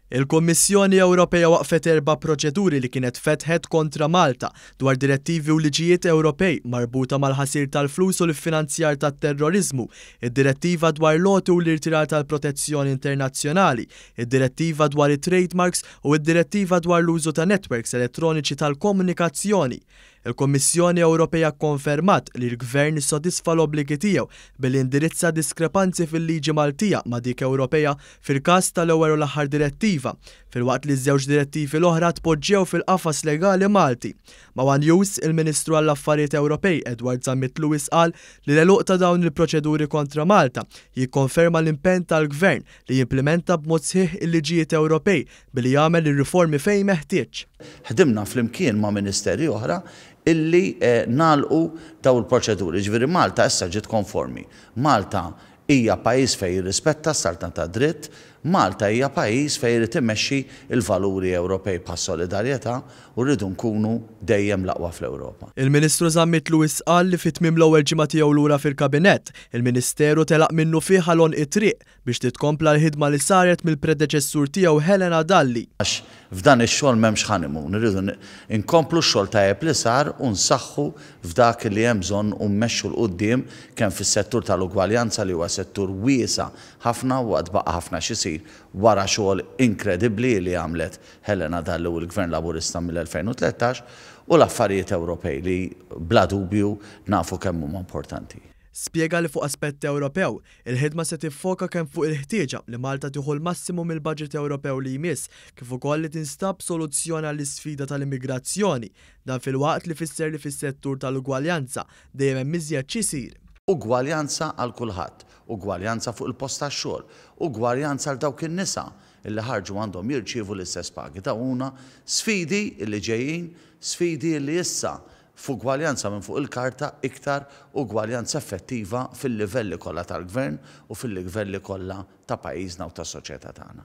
Il-Kummissjoni Ewropea waqfet 4 proċeduri li kienet fetħet kontra Malta dwar direttivi u liġijiet Ewropej marbuta mal-ħasir tal-flus u l-finanzjar tat-terrorizmu, id-direttiva dwar l-għoti u l-irtirar tal-protezzjoni internazzjonali, id-direttiva dwar it-trademarks u id-direttiva dwar l-użu ta' netwerks elettroniċi tal-komunikazzjoni. Il-Kommissjoni Ewropea konfermat li l-Gvern issodisfa l-obbligi tiegħu billi indirizza diskrepanzi fil-liġi Maltija ma' dik Ewropea fil-każ tal-ewwel u l-aħħar direttiva, filwaqt li ż-żewġ direttivi l-oħra tpoġġew fil-qafas legali Malti. Ma' One News, il-Ministru għall-Affarijiet Ewropej Edward Zammit-Lewis qal li l-għeluq ta' dawn il-proċeduri kontra Malta jikkonferma l-impenn tal-Gvern li jimplementa b'mod sħiħ il-liġijiet Ewropej billi jagħmel ir-riformi fejn meħtieġ. Ħdimna flimkien ma' ministeri oħra illi nagħlqu daw il-proċeduri. Ġifieri Malta issa ġiet konformi. Malta hija pajjiż fejn jirrispetta s-Stat ta' dritt, Malta hija pajjiż fejn irid immexxi l-valuri Ewropej bħas-solidarjetà u rridu nkunu dejjem l-aqwa fl-Ewropa. Il-Ministru Zammit-Lewis qal li fit-tmiem l-ewwel ġimgħa tiegħu lura fil-Kabinett, il-Ministeru telaq minnu fih ħalon it-triq biex titkompla l-ħidma li saret mill-predeċessur tiegħu Helena Dalli. F'dan ix-xogħol m'hemmx ħanimun, irridu nkomplu x-xogħol tajjeb li sar u nsaħħu f'dak li hemm bżonn u mmexxu l quddiem kemm fis-settur tal-ugwaljanza li huwa settur wiesa' ħafna u għad baqa' ħafna xi jsir wara xogħol inkredibbli li għamlet Helena Dalli u l-Gvern Laburista mill-2013 u l-affarijiet Ewropej li bla dubju nafu kemm huma importanti. Spjega li fuq aspett Ewropew, il-ħidma se tiffoka kemm fuq il-ħtieġa li Malta tieħu l-massimu mill-budget Ewropew li jmiss, kif ukoll li tinstab soluzzjoni għall-isfida tal-immigrazzjoni, dan fil-waqt li fisser li fis-settur tal-ugwaljanza dejjem hemm iżjed xi jsir. Ugwaljanza għal kulħadd, ugwaljanza fuq il-post tax-xogħol, ugwaljanza għal dawk in-nisa illi ħarġu għandhom jirċievu l-istess pagi. Dawna sfidi li ġejjin, sfidi li issa f'ugwaljanza minn fuq il-karta iktar ugwaljanza effettiva fil-livelli kollha tal-Gvern u fil-livelli kollha ta' pajjiżna u tas-soċjetà tagħna.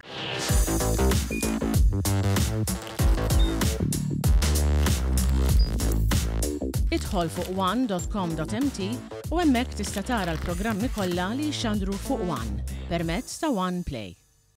Idħol fuq one.com.mt u hemmhekk tista' tara l-programmi kollha li jxandru fuq One permezz ta' One Play.